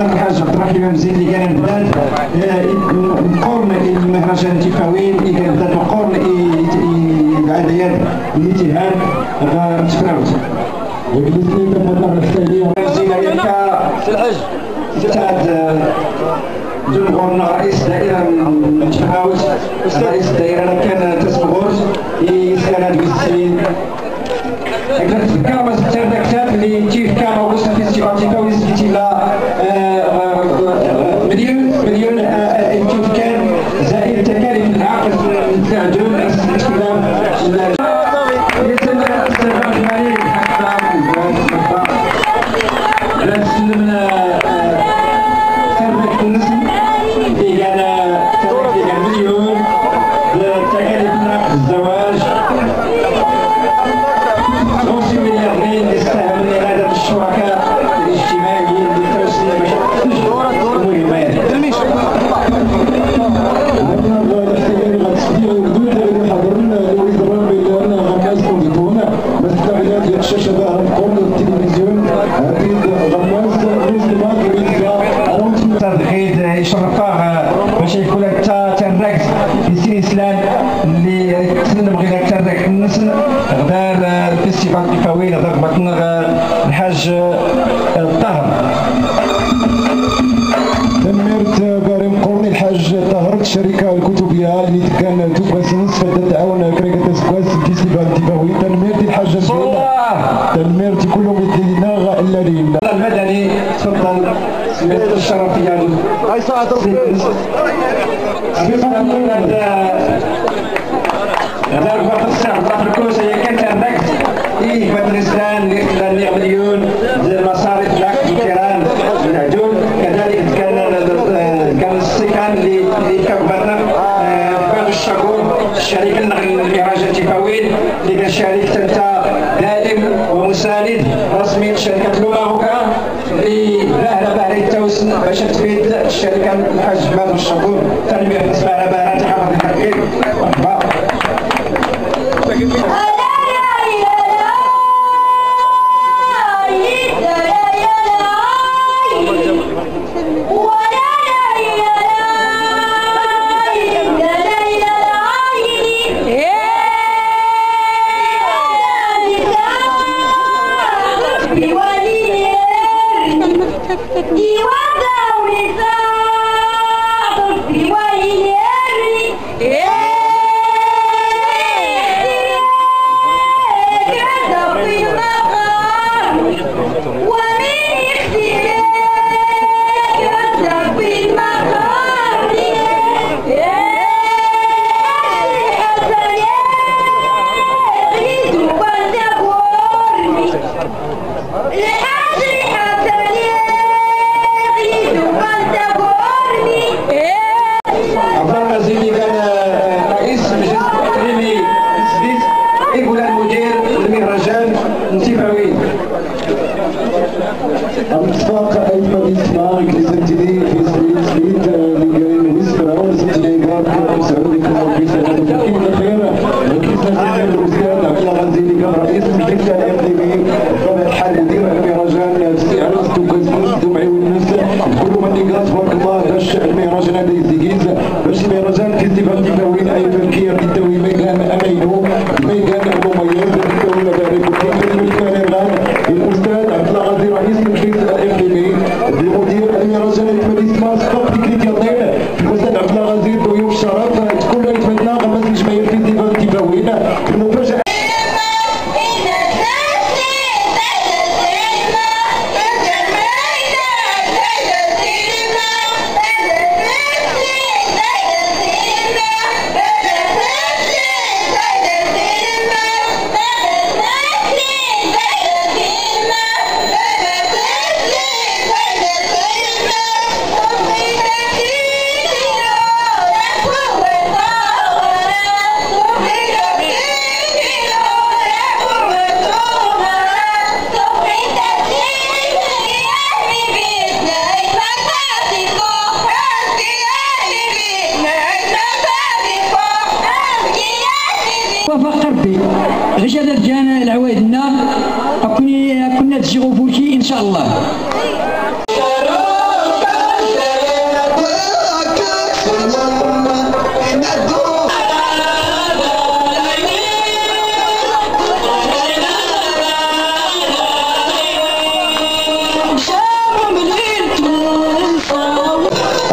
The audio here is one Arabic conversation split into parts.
حضرة الحاج عبد الرحيم مزيد اللي كان بدات نقورن المهرجان التفاوين اللي كان بدات نقورن العديان الاتهام تفراوت وجلسني بفضل السيدي زينة الحاج استاذ جمهورنا رئيس دائرة التفاوت رئيس الدائرة كان تسبغوت يسأل بالسين الكاميرا ستبدا كتاب اللي تجي كاميرا وصلت فيستيفال تيفاوي سكتي لا مليون انتو كان زائد تكاليف العقد نتاع دون الاستخدام يتم استخدام المالي لا سلمنا ثروة النسل اللي كان مليون تكاليف نقد الزواج يستهل إرادة الشركاء الاجتماعيين لتوسيع المهمات. يشرفاه باش يكون تنركز في سلسلة اللي نبغي تنركز النسل غدار الفيستيفال التفاوين هذاك بطن الحاج الطاهر تنميرت بارم قرني الحاج طاهر الشركة الكتبية اللي كان تبغى تتعاون كريكة سكواس الفيستيفال التفاوين تنميرت الحاج تنميرت كلهم يدينا الا لله المدني تفضل سميت الشرف ديالو هاي ساعة هذا الوقت الساعة في الكوسة هي كانت الركز إيه بدرسان اللي مليون المصاريف لك الكيران العجول كذلك كان السكان اللي كبرنا بعض الشهور الشركة المهرجان التفاوين اللي كان شركة انت دائم ومساند رسمي لشركة لوماروكا اللي لاهله بهري التوسن باش تفيد الشركة الحاج مال الشهور تنمية بالنسبة لها بهرات حافظ الحقيق اتفاق ايمن اسماعيل لسنتيني في سويد اللي جايين ويسبر اول سنتيني قال كيف سعودكم وكيف تفكير الخير وكيف نسير الوزير عبد الغزي اللي كان رئيس الشركه الامنيه طبعا الحال يدير المهرجان استعراض توكازموس دمعي والناس كل من قال تبارك الله باش المهرجان هذا يزيد باش المهرجان فيستيفال التفاوين ايضا كي يرتوي ميدان امينو ميدان مميز الدوله بارك وكيف الاستاذ عبد الغزي رئيس المجلس الاقليمي بمدير المهرجان المدينه ماسكو تكنيك يطير الاستاذ عبد الغزي ضيوف شرف تكون يتمنى غمس الجماهير في فيستيفال التفاوين المفاجاه وفق ربي غشادة جانا العوايدنا كنا تجيغو فولكي ان شاء الله.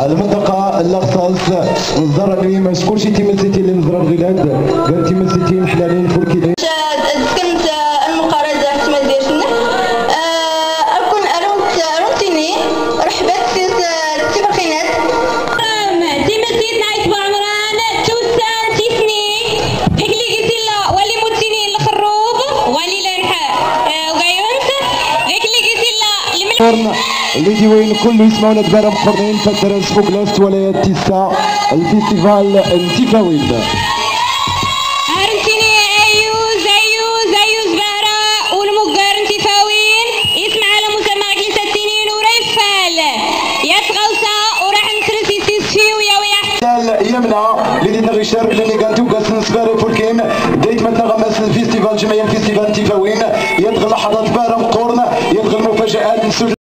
المنطقة اللاغصاص نزار اللي ما شكونش تيمسيتي اللي نزار الغيلاند قال تيمسيتي محلالين فولكي كنت المقارنة ما ديرتنا أكون أرونتيني رحبت في التبرقينات تيمسيت نايت بعمران توسان تيسني هكلي قلت له ولي موتيني الخروب ولي لنحا وقايونت هكلي قلت له اللي ديوين كل يسمعونا دبارة مقرنين فالدرس فوق لاست ولايات تيسا الفيستيفال انتيفاويل هرنتيني أيوز بهرة والمقار انتفاوين يسمع على مسمى جلسة التنين وريفال يتغوصا وراح نسرسي سيسفي ويا يمنا اللي دينا غيشار اللي قالتو قاس نسباري فولكين ديت متنا غمس الفيستيفال جمعية الفيستيفال انتيفاوين يدخل لحظات بارة مقرن يدخل مفاجآت